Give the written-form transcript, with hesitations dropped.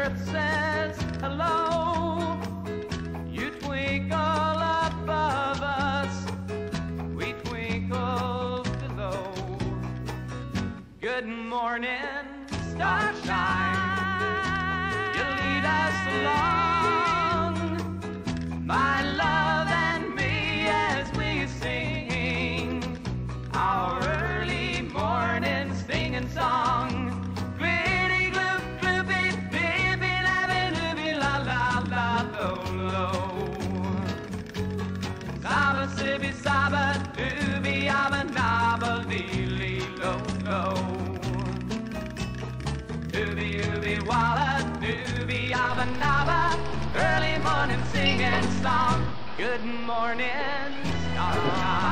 earth says hello. You twinkle above us, we twinkle below. Good morning, starshine, you lead us along, my love and me, as we sing our early morning singing song. Glitty gloop gloopy, bippy lappy loopy la la la lo lo. Saba sippy saba doobie yabba nabba lee lee lo lo. Doobie doobie walla doobie yabba nabba, early morning singing song. Good morning, starshine.